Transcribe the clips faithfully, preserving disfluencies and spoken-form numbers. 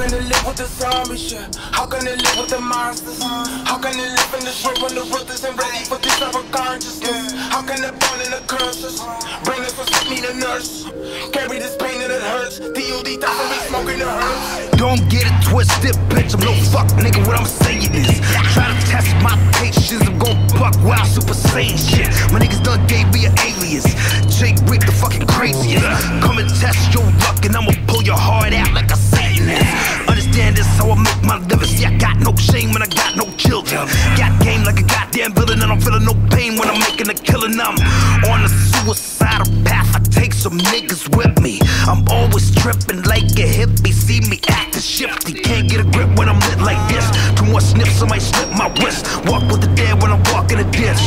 can they live with the zombie shit? How can they live with the monsters? How can they live in the shit when the world isn't ready for this type of consciousness? How can they burn in the curses? Bring us for sick, need a nurse. Carry this pain and it hurts. D O D thousand be smoking the herbs. Don't get it twisted, bitch, I'm no fuck nigga, what I'm saying is try to test my patience, I'm gon' buck wild Super Saiyan shit. My niggas done gave me an alias, Jake Rick the fucking craziest. Come and test your luck and I'ma pull your heart out like a Satanist. Understand this how I make my living, see I got no shame when I got no children. Got game like a goddamn villain and I'm feeling no pain when I'm making a killing. I'm on a suicidal path, I take some niggas with me. I'm always tripping like a hippie, see me acting shifty. Can't get a grip when I'm lit like this. Too much sniffs, I might slip my wrist. Walk with the dead when I walk in a ditch.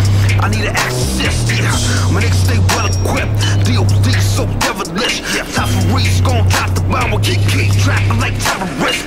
I need an exorcist, yeah. My niggas stay well equipped. D O D so devilish. Top of Reese gon' drop the bomb. We'll keep keep trapping like terrorists.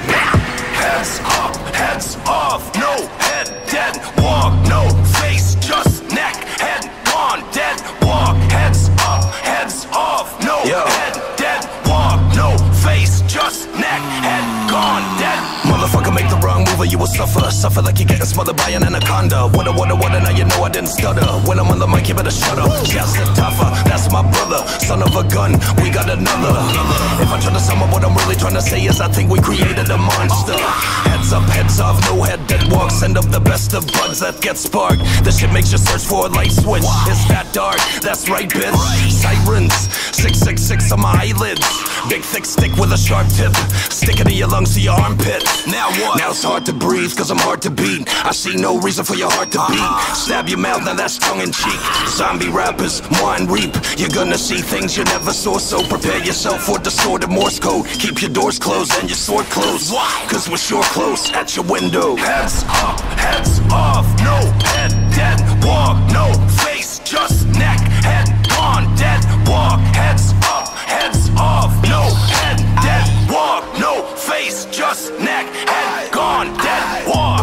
Heads up, heads off, no head, dead walk, no face, just neck, head gone, dead walk. Heads up, heads off, no Yo. head, dead walk, no face, just neck, head gone, dead. Motherfucker, make the wrong move or you will suffer. Suffer like you're getting smothered by an anaconda. Wonder, wonder, wonder, now you know I didn't stutter. When I'm on the mic, you better shut up. Shouts to tougher, that's my brother. Son of a gun, we got another. If I try to sum up what I'm really trying to say is I think we created a monster. Heads up, heads off, no head, dead walk. Send up the best of buds that get sparked. This shit makes you search for a light switch. It's that dark, that's right, bitch. Sirens, six six six on my eyelids. Big thick stick with a sharp tip. Stick it in your lungs to your armpit. Now what? Now it's hard to breathe, cause I'm hard to beat. I see no reason for your heart to beat. Stab your mouth, now that's tongue in cheek. Zombie rappers, wine reap. You're gonna see things you never saw, so prepare yourself for distorted Morse code. Keep your doors closed and your sword close, cause we're sure close at your window. Heads up, heads off, no head, dead walk, no face, just neck, head gone, dead walk. Heads up, heads off, no head, dead walk, no face, just neck, head gone, dead walk.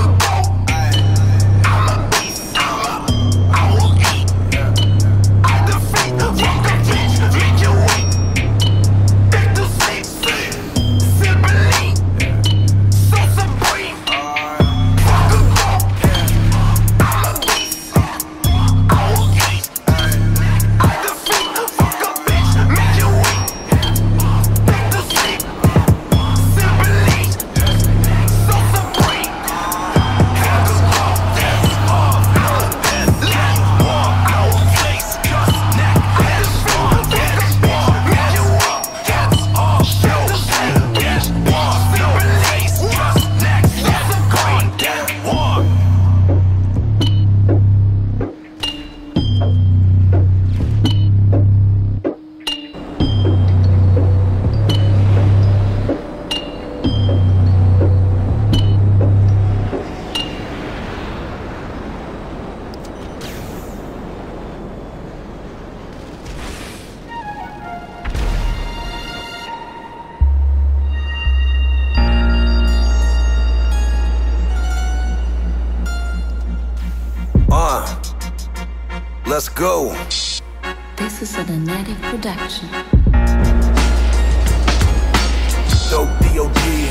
Let's go. This is a Nanetic production. Dope D O D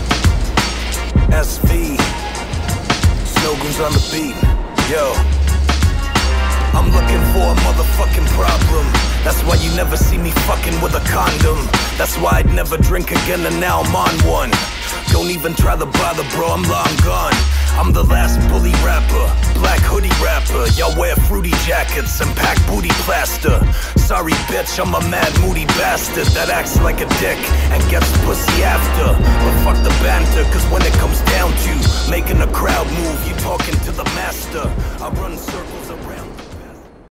S V Snowgoons on the beat. Yo, I'm looking for a motherfucking problem. That's why you never see me fucking with a condom. That's why I'd never drink again and now I'm on one. Don't even try to bother, bro, I'm long gone. I'm the last bully rapper, black hoodie rapper. Y'all wear fruity jackets and pack booty plaster. Sorry bitch, I'm a mad moody bastard that acts like a dick and gets pussy after. But fuck the banter, cause when it comes down to making a crowd move, you talking to the master. I run circles